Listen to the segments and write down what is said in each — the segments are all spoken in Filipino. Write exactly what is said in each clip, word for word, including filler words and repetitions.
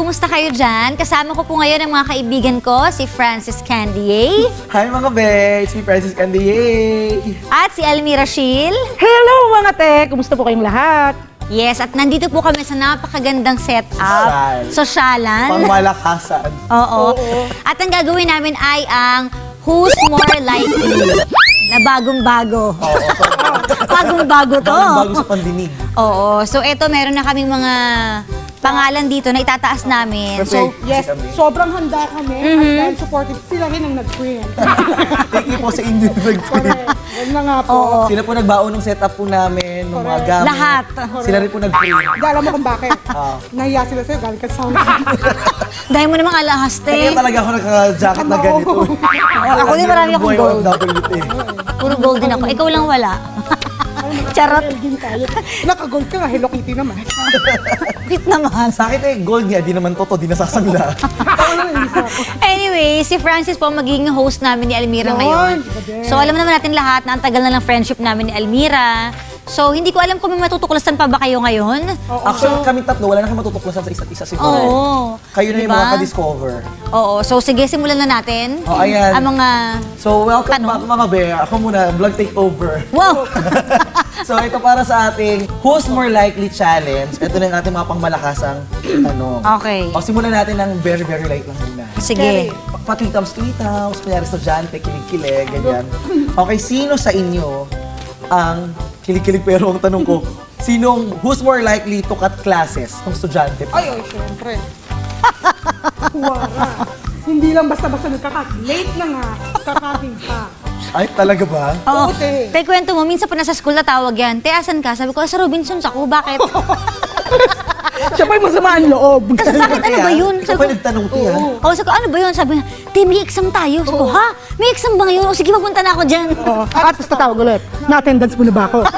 kumusta kayo dyan? Kasama ko po ngayon ang mga kaibigan ko, si Francis Candier. Hi mga be! Si Francis Candier! At si Almira Shil. Hello mga te! Kumusta po kayong lahat? Yes, at nandito po kami sa napakagandang setup. Social. Sosyalan. Pangmalakasan. Oo. At ang gagawin namin ay ang Who's More Likely na bagong-bago. Oo. Bagong-bago to. Bago sa pandinig. Oo. So, eto, meron na kaming mga pangalan dito na itataas namin. So, Perfect. Yes, Kami. sobrang handa kami Mhm. at dahil supportive sila rin ang nag-print. Thank you po sa inyo nag-print. Correct. Yan na nga po. Oo. Sila po nagbaon ng setup po namin, ng mga Correct. gamit. Lahat. Sila rin po nag-print. Hindi alam mo kung bakit. Ah. Nahiya sila sa'yo, galing ka sa sound. dahil mo namang alahas, Kaya te. talaga ako nagka-jacket na ganito. Ako din marami akong Buhay gold. O F W eh. Puro gold din ako. Ikaw lang wala. Charot. Elgin tayo. Naka-gold ka nga, Hello Kitty naman. Cute naman. Sa akin eh, gold niya, di naman toto, di nasasangla. Anyway, si Francis po magiging host namin ni Almira Yun, ngayon. iba din. So alam naman natin lahat na ang tagal na ng friendship namin ni Almira. So hindi ko alam kung may matutuklasan pa ba kayo ngayon. Actually, kami tatlo, wala na kami matutuklasan sa isa't isa siguro. Oo. Kayo na yung Diba? mga ka-discover. Oo. So sige, simulan na natin. Oh, ayan. Ang mga... So, welcome Tanong. back mga be. Ako muna, vlog takeover. Wow! So, ito para sa ating Who's More Likely Challenge. Ito na yung ating mga pangmalakasang tanong. Okay. O, simulan natin ng very, very light lang muna. Sige. Pa-tweetams, tweetams, kunyari estudyante, kilig-kilig, ganyan. Okay, sino sa inyo ang kilig-kilig pero ang tanong ko, sinong who's more likely to cut classes ng estudyante? Ay, ay, syempre. Wala. Hindi lang basta-basta nagkakat. Late na nga, kakating ka. Ay, talaga ba? Oo. Oo, te. Te, kwento mo, minsan pa nasa school na tawag yan. Te, asan ka? Sabi ko, sa Robinsons ako. Bakit? Siya pa yung masama ang loob. Kasi bakit ano ba yun? Ikaw Sabi pa ko, nagtanong ti, ha? oh, sabi ko, ano ba yun? Sabi niya, te, may exam tayo. Sabi ko, ha? May exam ba ngayon? O sige, papunta na ako dyan. Oh, at tapos tatawag ulit. Na-attendance mo na ba ako?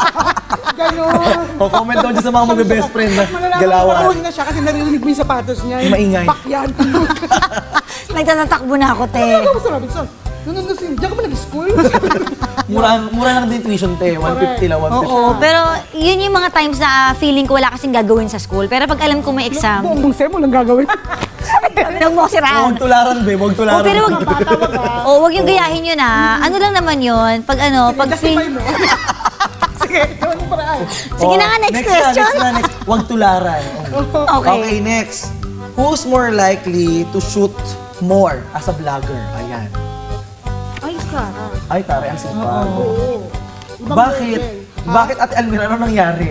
Ganon. O, comment down dyan sa mga mag-best friend na Malalaman galawan. ko na siya kasi naririnig mo yung sapatos niya. Yung maingay. Bakyan. Nagtatatakbo na ako, te. Ano ba sa Robinson? Nung nandun si... Diyan ka ba nag-school? Mura, mura lang din tuition, te. one fifty lang, one fifty. Oo, pero yun yung mga times na feeling ko wala kasing gagawin sa school. Pero pag alam ko may exam, Buong semo lang gagawin. huwag mo siraan. Huwag tularan, be. Huwag tularan. Oh, pero wag, oh, wag yung gayahin yun ah. Ano lang naman yun, pag ano, pag Justify feel... mo. Sige, gawin mo paraan. Sige na nga, next next question. Na, next na, next. Huwag tularan. Okay. Okay, next. Who's more likely to shoot more as a vlogger? Ayan. Ay, Sarah. Ay, tari, ang sipag. Oo. Ibang Bakit? level. Bakit, Ate Almira, ano nangyari?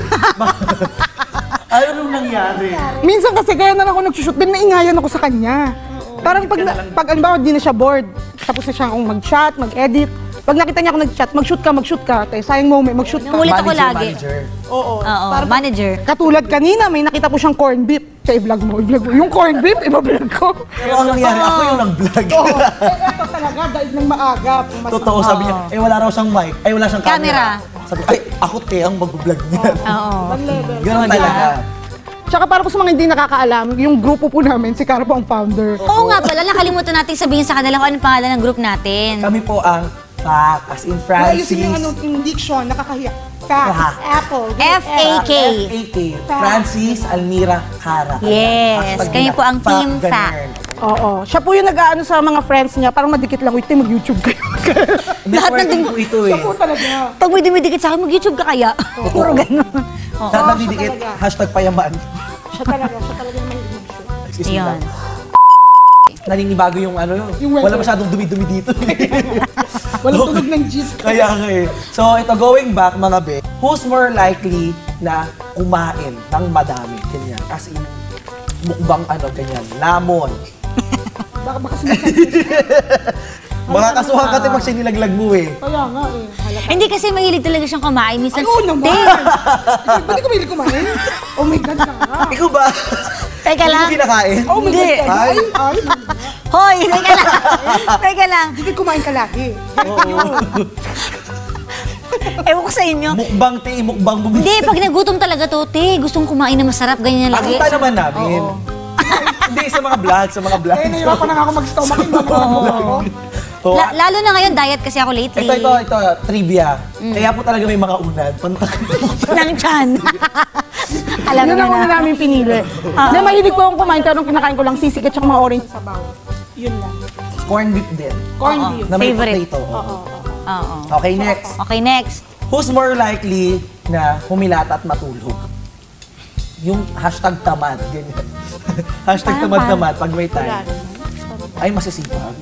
ano nung nangyari? Minsan kasi kaya na lang ako nagsushoot, din naingayan ako sa kanya. Parang pag, na, pag alimbawa, di na siya bored, tapos na siya akong mag-chat, mag-edit. Pag nakita niya ako nag-chat, mag-shoot ka, mag-shoot ka. Te, sayang moment, mag-shoot ka. Nangulit ako Manager, lagi. manager. Oo. Oo, Parang manager. katulad kanina, may nakita po siyang corn beef. Siya, i-vlog mo, i-vlog mo. Yung corn beef, i-vlog ko. Pero ang nangyari, ako yung nag-vlog. Oo. Eh, ito talaga, dahil nang maaga. Mas Totoo, sabi niya, eh wala raw siyang mic, ay wala siyang camera. Camera. Sabi, ay, ako te ang mag-vlog niya. Oo. Ibang level. Ganun talaga. Tsaka para po sa mga hindi nakakaalam, yung grupo po namin, si Cara po ang founder. Oo nga pala, nakalimutan natin sabihin sa kanila kung anong pangalan ng group natin. Kami po ang F A C, as in Francis. Ayusin yung, ano, yung diction, nakakahiya. Facts, Fact. apple. F A K. F A K. Francis Almira Cara. Yes, Hashtag kayo nila. po ang Fact, team ganun. fact. Oo. Siya po yung nag-aano sa mga friends niya, parang madikit lang, wait, mag-YouTube kayo. Lahat ng Networking po ito eh. Siya po talaga. Pag may dumidikit sa akin, mag-YouTube ka kaya? Puro ganun. Oo. Lahat Oo, ng didikit, siya talaga. hashtag payaman. Siya talaga, siya talaga yung mag-shoot. Excuse me Yun. lang. Naninibago yung ano yun. Yung weather. Wala masyadong dumi-dumi dito. Walang tunog ng jeep. Kaya nga eh. So ito, going back mga be, who's more likely na kumain ng madami? Ganyan. As in, mukbang ano, ganyan. Lamon. Baka baka sumasabi. Baka kasuhan ka tayo pag sinilaglag mo eh. Kaya nga eh. Halata. Hindi kasi mahilig talaga siyang kumain. Minsan, Ay, oo naman! Te, Ba't di ko mahilig kumain? Oh my God ka nga. Ikaw ba? teka Hindi lang. mo kinakain? Oh my Hindi. God ka. Ay, ay. Hoy, teka lang. Teka lang. Hindi kumain ka lagi. Ewan ko sa inyo. Mukbang te, mukbang bumisa. Hindi, pag nagutom talaga to, te, gustong kumain na masarap, ganyan lagi. Pakita naman namin. Oo. Hindi, sa mga vlog, sa mga vlog. Eh, nahirapan na nga ako mag-stomach. Yung mga ako. So, La- lalo na ngayon, diet kasi ako lately. ito, ito, ito, trivia. Kaya po talaga may mga unad. Pantak. Ng chan. Alam Yun na ang una na. namin pinili. Na mahilig po akong kumain, pero nung kinakain ko lang sisig at saka mga orange sa sabaw. Yun lang. Corn beef din. Corn beef. Na may Favorite. potato. Oo. Oo. Okay, next. Okay, next. Who's more likely na humilata at matulog? Yung hashtag tamad, ganyan. hashtag Parang- tamad-tamad pag may time. Ay, masisipag.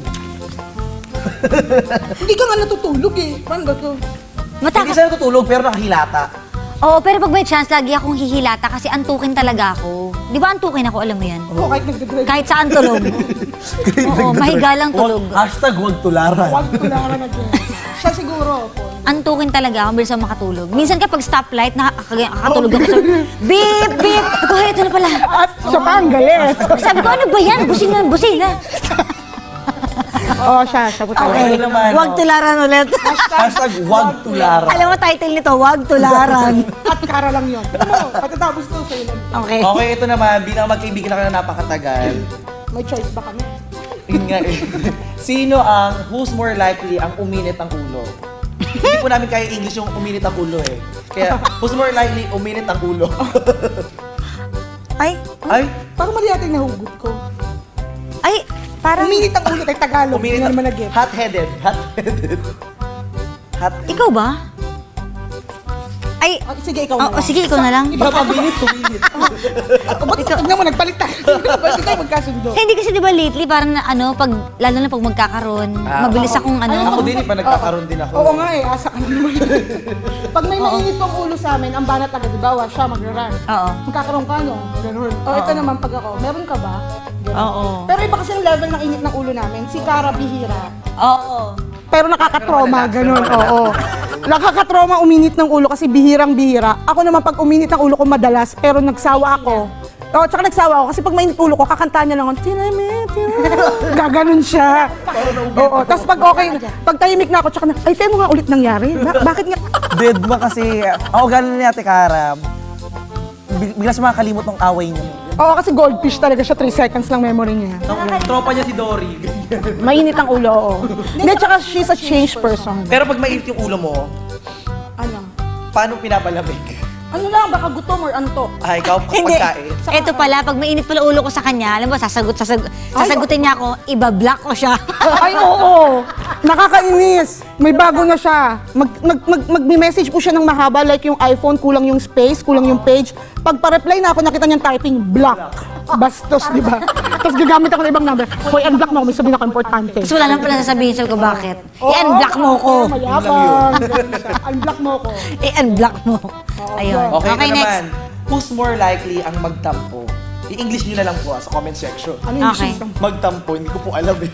Hindi ka nga natutulog eh. Paano ba to? Hindi Matakot. siya natutulog pero nakahilata. Oo, pero pag may chance, lagi akong hihilata kasi antukin talaga ako. Di ba antukin ako, alam mo yan? Oo, kahit nagdadrive. Kahit saan tulog. Oo, mahiga lang tulog. Wag- Hashtag huwag tularan. Huwag ko lang na nag- Siya siguro. Paul. Antukin talaga ako, bilis ako makatulog. Minsan kapag stoplight, nakakatulog ako sa beep, beep. Ako, ito na pala. At siya pa ang galit. Sabi ko, ano ba yan? Busing na, busing na. Oo, siya. Siya po talaga. Okay naman. Huwag oh. tularan ulit. Hashtag huwag tularan. Alam mo title nito, Huwag Tularan. At kara lang yun. Ano mo, patatapos to sa'yo lang. Okay. Okay, ito naman. Bilang magkaibigan ako na napakatagal. May choice ba kami? Yun nga eh. Sino ang, who's more likely ang uminit ang ulo? Hindi po namin kaya English yung uminit ang ulo eh. Kaya, who's more likely uminit ang ulo? Ay, Ay, Parang mali yata yung nahugot ko. ay, parang... Uminit ang ulo kay Tagalog. uminit Hindi ang... naman nag-get. Hot-headed. Hot-headed. Hot Ikaw ba? Ay, Ah, sige, ikaw oh, na oh, lang. sige, ikaw na lang. Mapabilit, uminit. O, ba't tignan mo, nagpalit tayo. Ba't tayo magkasundo? Hindi kasi di ba lately, parang na, ano, pag, lalo na pag magkakaroon, Ah, mabilis akong ano. Ako din eh, pa nagkakaroon din ako. Oo nga eh, asa ka naman. Pag may mainit pang ulo sa amin, ang banat agad, di ba? Wa, siya magra-run. Oo. Magkakaroon ka, no? Ganun. O, ito naman pag ako, meron ka ba? Ganun. Oo. Pero iba kasi yung level ng init ng ulo namin. Si Cara bihira. Oo. Pero nakakatroma, ganun, oo. Nakakatroma uminit ng ulo kasi bihirang-bihira. Ako naman pag uminit ng ulo ko madalas, pero nagsawa ako. Oo, tsaka nagsawa ako kasi pag mainit ulo ko, kakantaan niya lang ako, "Tinamit, tinamit." Gaganon siya. Oo, tapos pag okay, pag tahimik na ako, tsaka na, ay, tayo mo nga ulit nangyari. Ba- bakit nga? Dead ba kasi, ako gano'n ni Ate Cara, bil- bigla siya makakalimot ng away niya. Oo, kasi goldfish talaga siya, three seconds lang memory niya. Nung tropa niya si Dory. Mainit ang ulo, oo. Hindi, tsaka she's a changed person. Pero pag mainit yung ulo mo, Ano? paano pinapalamig? Ano lang, baka gutom or antok. Ah, ikaw, Hindi. pagkain. Ito pala, pag mainit pala ulo ko sa kanya, alam mo, sasagot, sasag, sasagutin niya ako, iba-block ko siya. Ay, oo. Nakakainis. May bago na siya. Mag, mag, mag, mag-message po siya ng mahaba, like yung iPhone, kulang yung space, kulang yung page. Pag pa-reply na ako, nakita niyang typing, block. Bastos, di ba? Tapos gagamit ako ng ibang number. Hoy, unblock mo ako, may sabihin ako importante. Tapos wala lang pala sasabihin sa ko, bakit? I-unblock mo ko. Oo, mayabang. Ganun siya. Unblock mo ko. I-unblock mo. Ayun. Okay, Okay, ito next. naman. Who's more likely ang magtampo? I-English nyo na lang po ah, sa comment section. Ano yung Okay. okay. Magtampo, hindi ko po alam eh.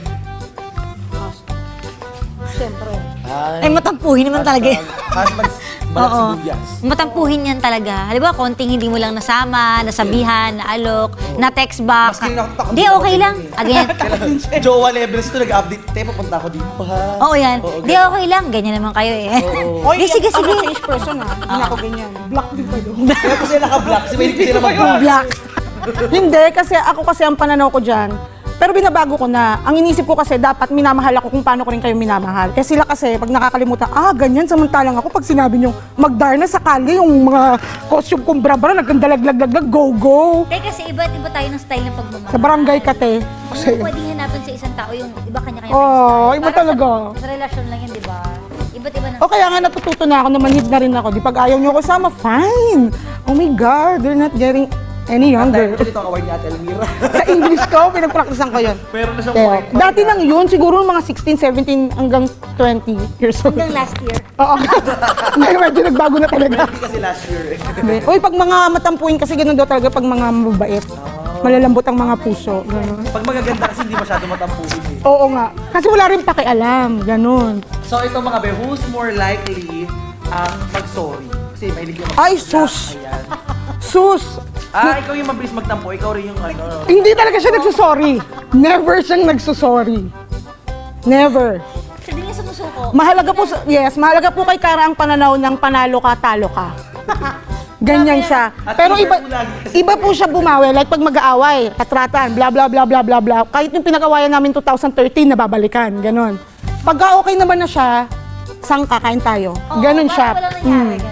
Siyempre. Ay, matampuhin naman talaga yun. Hashtag balat Oo. sibuyas. Matampuhin yan talaga. Halimbawa, konting hindi mo lang nasama, nasabihan, naalok, na-text back. Maski nakaktakot Hindi, din ako okay lang. ganyan eh. Again. Kailangan, Jowa levels ito, nag-update. Tayo, papunta ako dito ha. Oo, yan. Oo, Hindi, ganyan. okay lang. Ganyan naman kayo eh. Oo. Di, sige, Ako sige. change person ha. Hindi na ako ganyan. Block din kayo. Kaya po sila naka-block, kasi mahilig ko sila mag-block. Block. Hindi, kasi ako kasi ang pananaw ko dyan. Pero binabago ko na. Ang inisip ko kasi dapat minamahal ako kung paano ko rin kayo minamahal. Eh sila kasi pag nakakalimutan, ah, ganyan, samantalang ako pag sinabi nyo, magdarna sakali yung mga costume kong bra-bra, nagkandalaglag-laglag, go-go. Teka, kasi iba't iba tayo ng style ng pagmamahal. Sa barangay kate. Hindi mo pwede hanapin sa isang tao yung iba kanya-kanya. Oh, iba Parang talaga. Sa, sa relasyon lang yan, di ba? Iba't iba ng O kaya nga natututo na ako na manhid na rin ako. Di pag ayaw nyo ako sama, fine. Oh my God, they're not getting any younger. Dahil ito ang award ni Ate Elmira. Sa English ko, pinagpraktisan ko yun. Meron na siyang Pero, point. dati lang yun, siguro mga sixteen, seventeen hanggang twenty years old. hanggang last year. Oo. Ngayon medyo nagbago na talaga. Hindi kasi last year eh. Hindi. Uy, pag mga matampuin kasi ganun daw talaga pag mga mabait. Malalambot ang mga puso. Ganun. Pag magaganda kasi hindi masyado matampuhin eh. Oo nga. Kasi wala rin pakialam. Ganun. So ito mga be, who's more likely ang mag-sorry? Kasi mahilig yung Ay, sus! Ayan. Sus! Ah, ikaw yung mabilis magtampo, ikaw rin yung ano. Hindi talaga siya nagsusorry. Never siyang nagsusorry. Never. Kasi di niya sumusuko. Mahalaga po, sa- yes, mahalaga po kay Cara ang pananaw ng panalo ka, talo ka. Ganyan siya. At Pero iba, po lagi kasi- iba po siya bumawi. Like pag mag-aaway, katratan, bla bla bla bla bla bla. Kahit yung pinag-awayan namin twenty thirteen, nababalikan. Ganon. Pagka okay naman na siya, saan kakain tayo? Oo, Ganon parang siya. walang nangyari, Mm. ganon.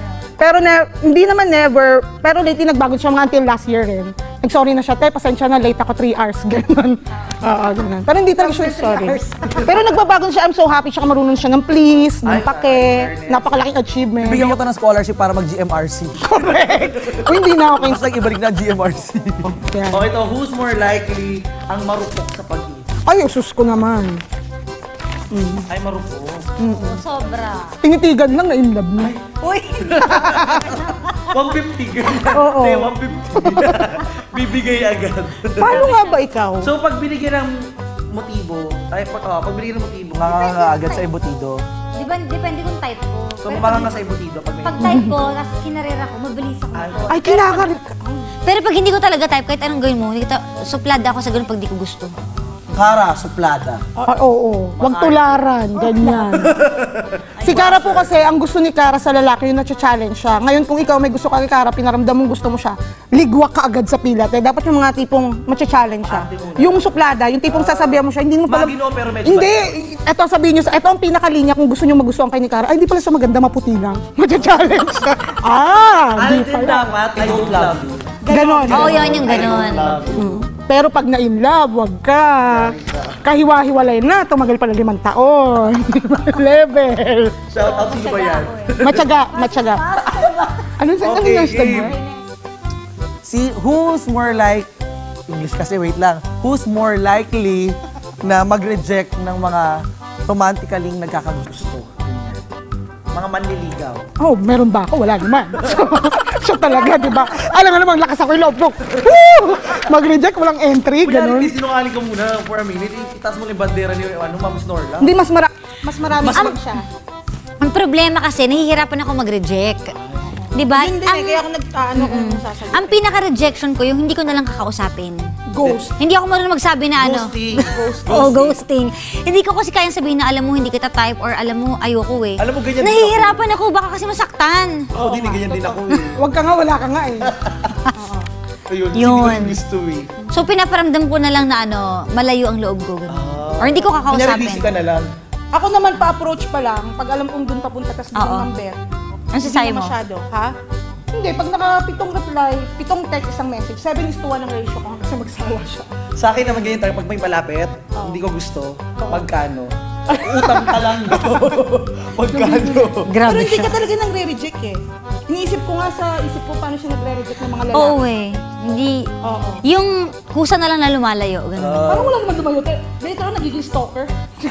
Pero ne- hindi naman never, pero lately nagbago siya mga until last year rin. Nag-sorry na siya, te, pasensya na, late ako three hours, gano'n. Oo, gano'n. Pero hindi talaga siya sorry. Pero nagbabago siya, I'm so happy siya, marunong siya ng please, ng Ay, pake, fairness. napakalaking achievement. Bigyan ko to ng scholarship para mag-G M R C. Correct. O, hindi na okay. Tapos like ibalik na G M R C. Yan. Okay, ito, who's more likely ang marupok sa pag-ibig? Ay, usus ko naman. Ay, marupok. Sobra. Tinitigan lang na in love na. Uy! one fifty. Oo. Hindi, one fifty. Bibigay agad. Paano nga ba ikaw? So, pag binigyan ng motibo, ay, pag, oh, pag binigyan ng motibo, nga agad sa embutido. Di ba, depende kung type ko. So, Pero parang pag, nga sa embutido. Pag may pag type ko, tapos kinarera ko, mabilis ako. Ay, Ay, kinakarit ka. Pero pag hindi ko talaga type, kahit anong gawin mo, hindi kita, suplada ako sa ganun pag di ko gusto. Kara, suplada. Ah, oo, wag tularan, ganyan. Si Kara po kasi, ang gusto ni Kara sa lalaki, yung na-challenge siya. Ngayon, kung ikaw may gusto ka kay Kara, pinaramdam mong gusto mo siya, ligwak ka agad sa pilat. Eh, dapat yung mga tipong ma-challenge siya. Yung suplada, yung tipong sasabihan mo siya, hindi mo pala... Magino, pero medyo Hindi, ito ang sabihin nyo, ito ang pinakalinya kung gusto nyo magustuhan kay ni Kara. Ay, hindi pala siya maganda, maputi lang. Ma-challenge siya. Ah, Ay, di din pala. dapat, I don't love you. Ganon. Oo, yun yung ganun. Love you. Mm. Pero pag na-in love, wag ka. Kahiwa-hiwalay na, tumagal pala limang taon. Level. Shout out, sino ba yan? Matyaga, matyaga. Anong sa Okay, anong hashtag mo? game. Si who's more like, English kasi, wait lang. Who's more likely na mag-reject ng mga romantically nagkakagusto? Ganyan. Mga manliligaw. Oh, meron ba ako? Wala naman. So, siya talaga, di ba? Alam nga namang lakas ako yung love book. Woo! Mag-reject, walang entry, Kunyari, ganun. hindi sinungaling ka muna for a minute. Itaas mo yung bandera ni ano, Ma'am Snorla. Hindi, mas, mara mas marami Mas mas ma- siya. Ang problema kasi, nahihirapan ako mag-reject. Di ba? Hindi, ang, kaya ako nag-ano kung sasagot. ang pinaka-rejection ko, yung hindi ko na lang kakausapin. Ghost. Hindi ako marunong magsabi na ano. Ghosting. Oo, ghosting. Hindi ko kasi kayang sabihin na alam mo hindi kita type or alam mo ayoko eh. Alam mo, ganyan din Nahihirapan ako, baka kasi masaktan. Ako din, eh, ganyan din ako eh. Wag ka nga, wala ka nga eh. Ayun, Yun. siguro yung gusto eh. So pinaparamdam ko na lang na ano, malayo ang loob ko. ganun. Ah. Or hindi ko Kunyari, busy ka kakausapin. na lang. Ako naman pa-approach pa lang, pag alam kong doon papunta, tas Oo. doon ng bet. Ano sasabi Hindi mo? masyado, ha? Hindi, pag naka-pitong reply, pitong text, isang message, seven is to one ang ratio ko kasi magsawa siya. Sa akin naman ganyan tayo, pag may malapit, hindi ko gusto, magkano? Utang ka lang do. Magkano? Pero Grabe hindi siya. ka talaga nang-re-reject eh. Iniisip ko nga sa isip ko paano siya nagre-reject ng mga lalaki. Oo eh. Hindi. Oo. Yung kusa na lang na lumalayo. Ganun. Parang wala naman lumayo. Pero later on, nagiging stalker.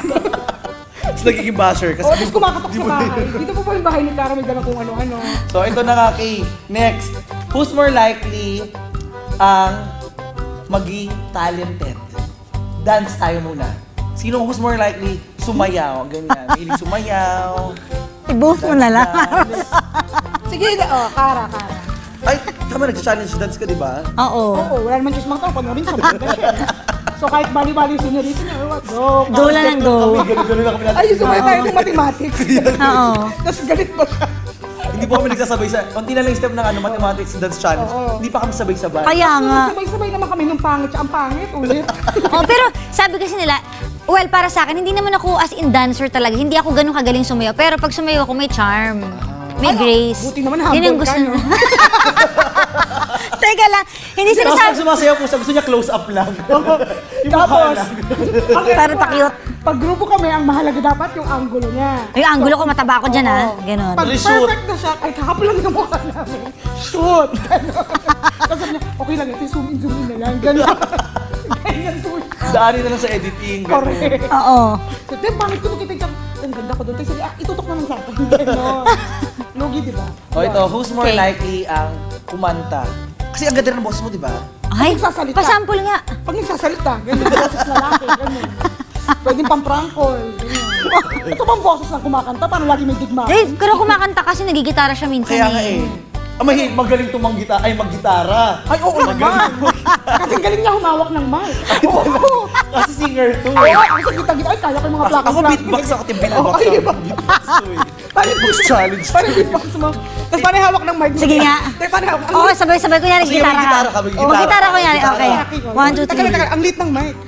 Tapos nagiging basher kasi. Oo, tapos kumakatok sa bahay. Dito po pa yung bahay ni Cara, may dalang kung ano-ano. So ito na nga kay. Next, who's more likely ang maging talented? Dance tayo muna. Sino who's more likely sumayaw? Ganyan. Hilig sumayaw. I-boost mo na lang. dance. Sige, oh, Cara, Cara. Ay, tama, nag-challenge dance ka, di ba? Oo. Oo, wala naman Diyos mga tao, pag namin sa banda siya. So kahit bali-bali yung sinarito niya, or what? Go! Go lang ng go. Kami, ganun-ganun lang kami natin. Ay, sumay tayo ng mathematics. Oo. Tapos galit pa siya. Hindi po kami nagsasabay sa, konti na lang yung step ng ano, mathematics dance challenge. Oo. Hindi pa kami sabay-sabay. Kaya nga. Sabay-sabay naman kami nung pangit siya. Ang pangit, ulit. Oh, pero sabi kasi nila, well, para sa akin, hindi naman ako as in dancer talaga. Hindi ako ganun kagaling sumayaw. Pero pag sumayaw ako, may charm. May Ay, grace. buti naman Yun yung humble ka, gusto no? Teka lang, hindi Tapos pag sinasabi. sumasayaw po siya, gusto niya close up lang. Yung mukha Tapos, lang. Para pa-cute. pag grupo kami, ang mahalaga dapat yung angulo niya. Yung angulo ko, mataba ako dyan, ha? Oo. Ganon. Pag Reshoot. perfect na siya, ay kakapal lang yung mukha namin. Shoot! Ganon. Tapos sabi niya, okay lang, ito zoom in, zoom in na lang. Ganon. Ganyan po siya. Daanin na lang sa editing. ganun. Correct. Oo. Kasi pangit ko nakita yung ang ganda ko doon. Kasi ah, itutok naman sa akin. Ganon. Lugi, di ba? O ito, who's more Okay. likely ang kumanta? Kasi ang ganda ng boss mo, di ba? Ay, nagsasalita. pasample nga. Pag nagsasalita, ganyan, boses lalaki, ganyan. Pwedeng pang-prankol, ganyan. Ito bang boses ng kumakanta? Paano lagi may digma? Eh, pero kumakanta kasi nagigitara siya minsan Kaya nga eh. Ah, mahilig magaling tumang-gita, ay mag-gitara. Ay, oo naman. Kasi galing niya humawak ng mic. Oo. Kasi singer to. Oo, ako sa gita-gita, ay kaya ko yung mga Ako, plakas. ako beatbox ako, timbilbox Oo, ako. ay, iba. Beatbox to eh. Parang Beatbox challenge. Parang beatbox mo. Tapos paano hawak ng mic? Sige nga. Tay, paano hawak? Oo, sabay-sabay. Kunyari, Sige, gitara may ka. gitara ka, may Oo, gitara. gitara ko yan. Gitara. Okay. One, two, Teka, three. teka, ang lit ng mic.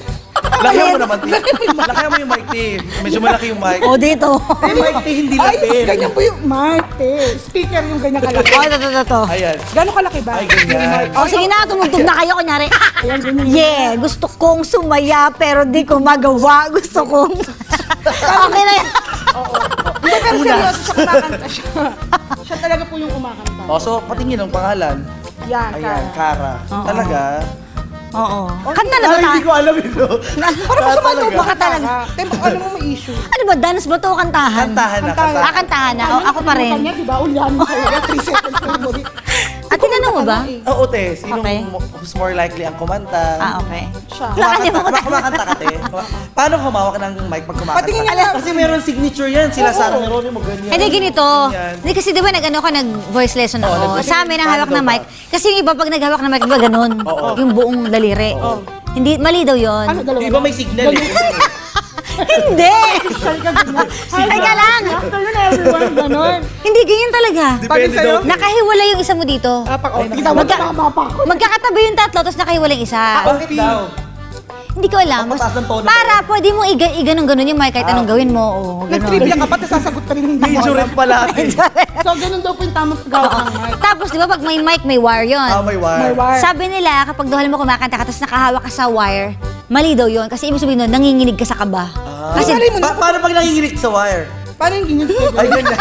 Lakihan mo naman. Lakihan mo yung mic, te. Medyo malaki yung mic. O, dito. Yung mic, te, hindi Ay, laki. ganyan po yung mic, eh. Speaker yung ganyan kalaki. O, ito, ito, ito. Ayan. Gano'ng kalaki ba? Ay, ganyan. O, sige na, tumugtog na kayo, kunyari. Ayan, ganyan. Yeah, gusto kong sumaya, pero di ko magawa. Gusto kong... Okay na yan. Hindi, pero seryoso siya, kumakanta siya. Siya talaga po yung kumakanta. O, so, patingin ang pangalan. Yan, Ayan, Kara. Kara. Talaga? Oo. Kanta na ba Ay, ta? hindi ko alam ito. Parang Ah, sumato talaga? ba ka talaga? Tempo, ano mo may issue? Ano ba, dance ba to o kantahan? Kantahan na, Kantahan. Ah, kantahan. kantahan na. O, ako pa rin. Kanya, di ba? Ulyanin talaga. Three seconds na yung body. At tinanong mo ba? Oo, te. Sinong Okay. mo- who's more likely ang kumanta? Ah, okay. Siya. Lakad mo Kumakanta, kumakanta ka, te. Paano humawak ng mic pag kumakanta? Patingin nga lang. Kasi meron signature yan. Sila Oo. Sarah Geronimo, ganyan. Hindi, ganito. Ganyan. Hindi kasi di ba nag-ano ko, nag-voice lesson Oo, ako. nag-voice Sa amin ang lesson. hawak Paano ng daw mic. ba? Kasi yung iba pag naghawak ng mic, iba ganun. Oo. Yung buong daliri. Hindi, mali daw yun. Ano, dalawa? Yung iba may signal eh. Hindi! Social ka ganyan. Ay, ka lang! After yun, everyone, ganon. Hindi, ganyan talaga. Depende sa'yo? daw. Nakahiwala yung isa mo dito. Ah, pag, oh, Ay, tignan mo, magka- tama pa ako. Magkakatabi yung tatlo, tapos nakahiwala yung isa. Bakit daw? Hindi ko alam. Ang mataas ng tono. Para, pwede mo iga, iganon-ganon yung mic kahit anong gawin mo. Oo, ganon. Nag-trivia ka pa, tapos sasagot pa rin ng hindi mo Major alam. rin pala. ate. So, ganun daw po yung tamang gawa ng mic. Tapos, di ba, pag may mic, may wire yun. Ah, may wire. May wire. Sabi nila, kapag dahil mo kumakanta ka, tapos nakahawak ka sa wire, mali daw yun. Kasi ibig sabihin nun, nanginginig ka sa kaba. Ah. Kasi, Mali mo na. Pa- paano pag nanginginig sa wire? Paano yung ganyan? Ay, ganyan.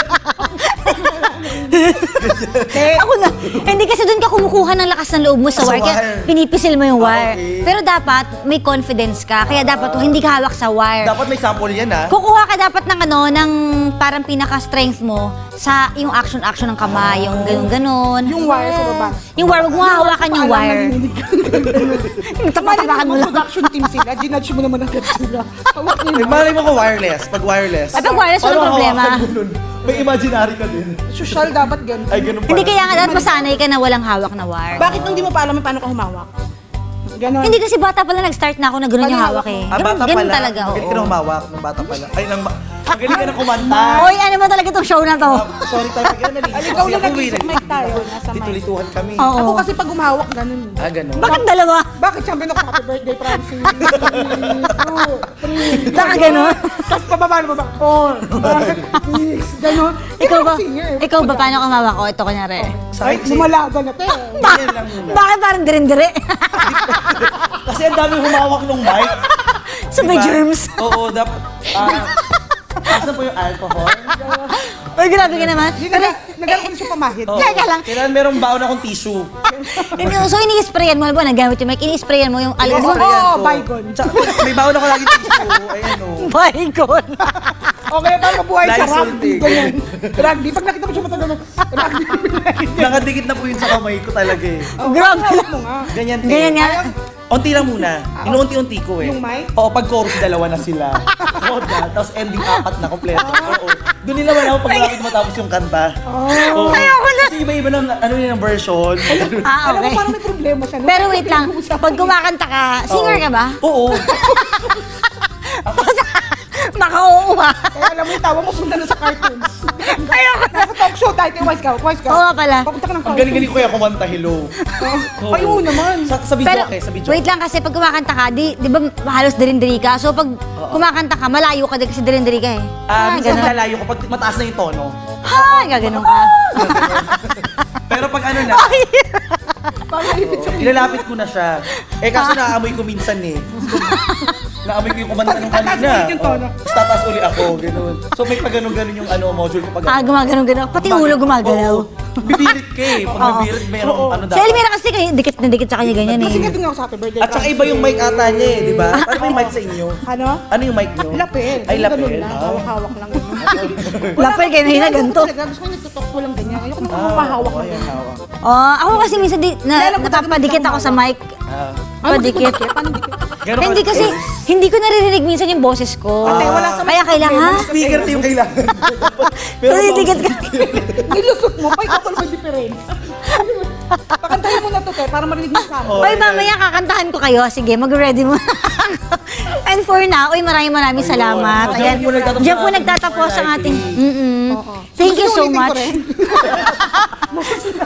Eh, ako na, hindi kasi doon ka kumukuha ng lakas ng loob mo sa, Sa wire. Kaya wire. pinipisil mo yung Ah, wire. okay. Pero dapat, may confidence ka. Kaya dapat hindi ka hawak sa wire. Dapat may sample yan, ah. Kukuha ka dapat ng ano, ng parang pinaka-strength mo sa yung action-action ng kamay, yung ganun-ganon. Yung wire sa baba. Yung wire, huwag mo hawakan yung Alam, wire. nanginginig ka. Tapak-tapakan mo Mga lang. production team sila, ginudge mo naman agad sila. Hawak niyo Eh, yung malay mo ko wireless. Pag wireless. Ay, pag wireless, walang Paano problema. hawakan mo nun? May imaginary ka din. social dapat ganun. Ay, ganun pala. Hindi kaya nga dapat masanay ka na walang hawak na wire. Bakit nung di mo pa alam paano ka humawak? Ganon. Hindi kasi bata pala nag-start na ako na gano'n yung Paano hawak eh. Ah, Ganun, bata ganun pala. talaga, Magaling ka na oo. humawak ng bata pala. Ay, nang ma- magaling ka na kumanta. Oy, ano ba talaga itong show na to? Ah, sorry tayo, kaya nalilito. Ay, ikaw Kasi na ako, nag-isip eh, mic tayo, nasa mic. Dito-lituhan kami. Oo. Ako kasi pag humawak, ganun. Ah, ganun. Bakit dalawa? Bakit siyempre ako, happy birthday, Francis? two, three, Baka ganun? Tapos pababa na baba, four, five, six, ganun. Ikaw ba? Singer. Ikaw ba? Paano ka mawak? O, ito kunyari. Sa Ay, akin, si- lumalaban na, te. Ba- Yan lang muna. bakit parang dire-dire? Kasi ang dami humawak ng mic. So may Diba? germs. Oo, dapat. Ah, asan po yung alcohol? Uy, grabe ka naman. Hindi Pero, na, nagkaroon siya pamahid. Oo. Teka lang. Kailangan merong baon akong tissue. hindi, so ini-sprayan mo, ba nagamit yung mic, ini-sprayan mo yung alam Oo, mo. Sprayan oh, ko. bygone. Tsaka, may baon ako lagi tissue. Ayan o. My God. Okay, paano mabuhay sa Lysol rugby? thing. Ganyan. Rugby, pag nakita mo siya matagal na, rugby. Nakadikit na po yun sa kamay ko talaga eh. Grabe. Hawak mo nga. Ganyan eh. Ganyan nga. Unti lang muna. Inuunti-unti ko eh. Yung mic? Oo, pag chorus, dalawa na sila. Roda, tapos ending apat na kompleto. Oo. Doon nila wala ako pag malapit matapos yung kanta. Oo. Ayoko na. Kasi iba-iba ng ano yun ang version. Ah, Alam mo, okay. parang may problema siya. no? Pero wait lang, pag kumakanta ka, singer ka ba? Oo. Baka oo ah. Kaya alam mo yung tawa mo, punta na sa cartoons. Ayoko na. Nasa talk show tayo, kay Wise ka, Wise ka. Oo nga pala. Papunta ka ng Ang cartoons. galing-galing ko yung kumanta, hello. Oo. Ay, oo naman. Sa, sa video, Pero, okay, sa video. wait lang kasi pag kumakanta ka, di, di ba halos dirindiri ka? So pag kumakanta ka, malayo ka din kasi dirindiri ka eh. Ah, minsan ganun. nilalayo ko pag mataas na yung tono. Ha, gaganon ka. Pero pag ano na, Parang naipit sa ilalapit ko na siya. Eh kaso naamoy ko minsan eh. Naamoy ko yung kumanta ng Tataas kanina. ulit yung tono. Oh, tapos tataas uli ako, ganun. So may pag ganun-ganun yung ano, module ko pag Ah, gumaganon-ganon. Pati ulo gumagalaw. Oo. Bibirit ka eh. Pag Oo. nabirit, mayroong ano Si dapat. Elmira kasi kayo, dikit na dikit sa kanya ganyan Kasi eh. nga din ako sa happy birthday. At saka iba yung mic ata niya eh, di ba? Ano ba yung mic sa inyo? Ano? Ano yung mic nyo? Lapel. Ay, Ganun lapel. lang. Ah. Hawak-hawak lang. Lapel kayo na hina ganito. Gusto ko yung tutok ko lang ganyan. Ayoko na Ah, mapahawak oo, lang yan, ganyan. hawak. Oh, ako kasi minsan di, na, Lalo ko napapadikit talaga ako sa mic. Ah. Ay, Padikit. Paano dikit? Ganun Hindi ka- kasi, hindi ko naririnig minsan yung boses ko. Ate, wala sa Kaya kailangan. Speaker to yung kailangan. Kasi dikit ka. Nilusot mo pa, ikaw pala may difference. Pakantahin mo na to, te, para marinig mo sa amin. Oh, Oy, ayan. mamaya kakantahan ko kayo. Sige, mag-ready mo. And for now, oy, maraming maraming salamat. So, diyan po nagtatapos Diyan po ang ating nagtatapos ang More ating... Likely. Mm-mm. Oo. Thank you Gusto so ulitin ko much. rin.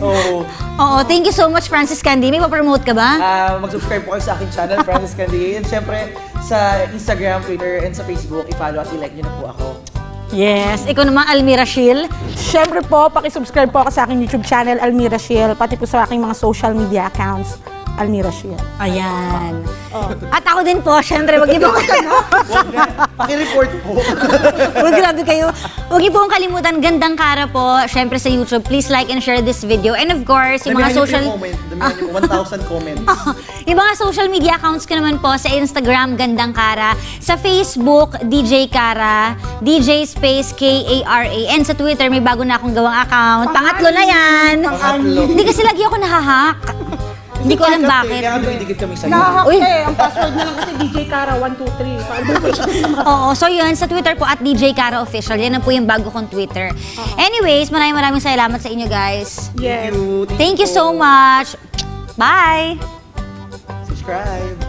Oo. Oo, thank you so much, Francis Candy. May pa-promote ka ba? Ah, mag-subscribe po kayo sa aking channel, Francis Candy. And syempre, sa Instagram, Twitter, and sa Facebook, i-follow at i-like nyo na po ako. Yes. Ikaw naman, Almira Shil. Siyempre po, pakisubscribe po ako sa aking YouTube channel, Almira Shiel, pati po sa aking mga social media accounts, Almira Shiel. Ayan. At ako din po, syempre, wag niyo po, Huwag na, paki-report po. wag grabe kayo. Wag niyo po kalimutan, Gandang Kara po, syempre sa YouTube. Please like and share this video. And of course, yung mga Damihan niyo po social... yung comment. Damihan niyo po, one thousand comments. Yung mga social media accounts ko naman po, sa Instagram, Gandang Kara. Sa Facebook, D J Kara. D J space K A R A. And sa Twitter, may bago na akong gawang account. Pangatlo na yan. Pangatlo. Hindi kasi lagi ako nahahack. Hindi ko alam bakit. Kaya nga dumidikit kami sa'yo. Nakahak Uy. eh, ang password na lang kasi D J Kara one two three. Oo, so yun, sa Twitter po, at D J Kara Official. Yan na po yung bago kong Twitter. Anyways, maraming maraming salamat sa inyo, guys. Yes. Thank you. Thank you so much. Bye! Subscribe.